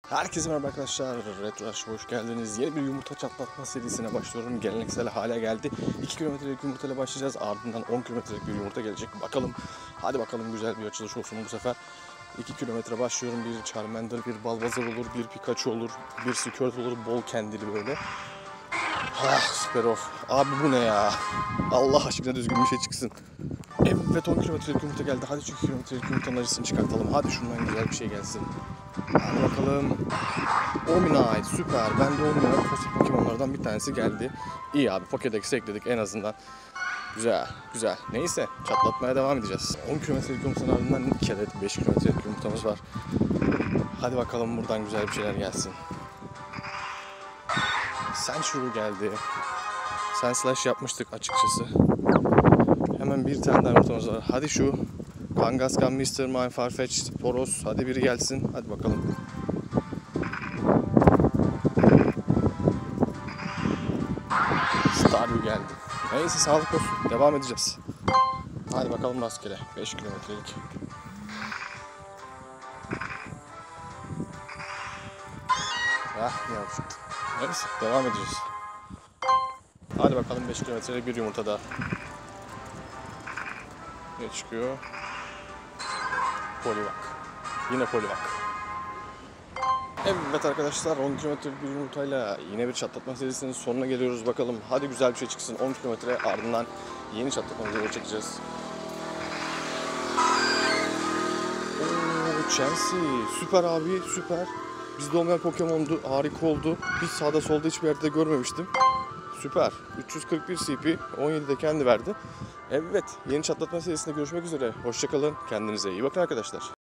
Herkese merhaba arkadaşlar, Redlash hoş geldiniz. Yeni bir yumurta çatlatma serisine başlıyorum. Geleneksel hale geldi. 2 kilometrelik yumurtayla başlayacağız. Ardından 10 kilometrelik bir yumurta gelecek. Bakalım, hadi bakalım, güzel bir açılış olsun bu sefer. 2 kilometre başlıyorum. Bir Charmander, bir Balbazar olur, bir Pikachu olur, bir Squirtle olur, bol kendili böyle. Ah, süper of. Abi bu ne ya? Allah aşkına düzgün bir şey çıksın. Evet, 10 kilometrelik yumurta geldi. Hadi şu 2 kilometrelik yumurtanın acısını çıkartalım. Hadi şundan güzel bir şey gelsin. Hadi bakalım. Omanyte süper. Bende olmayan pozitif Pokemon'lardan bir tanesi geldi. İyi abi, Pokédex'e ekledik en azından. Güzel, güzel. Neyse, çatlatmaya devam edeceğiz. 10 kilometrelik yumurtanın ardından 2 adet 5 kilometrelik yumurtamız var. Hadi bakalım buradan güzel bir şeyler gelsin. Sandshrew geldi. Sandslash yapmıştık açıkçası. Hemen bir tane daha yumurtamız var. Hadi şu Kangaskhan, Mr. Mime, Farfetch'd, Poros. Hadi biri gelsin. Hadi bakalım. Staryu geldi. Neyse, sağlık olsun. Devam edeceğiz. Hadi bakalım rastgele. 5 kilometrelik. Ya çıktı. Neyse, devam edeceğiz. Hadi bakalım 5 kilometrelik bir yumurta daha. Ne çıkıyor? Poliwag. Yine Poliwag. Evet arkadaşlar, 10 kilometrelik bir yumurtayla yine bir çatlatma serisinin sonuna geliyoruz. Bakalım, hadi güzel bir şey çıksın. 10 kilometre ardından yeni çatlatma videoları çekeceğiz. Ooo, Chelsea. Süper abi, süper. Bizde olmayan Pokemon'du, harika oldu. Hiç sağda solda hiçbir yerde görmemiştim. Süper. 341 CP, 17 de kendi verdi. Evet, yeni çatlatma serisinde görüşmek üzere. Hoşça kalın, kendinize iyi bakın arkadaşlar.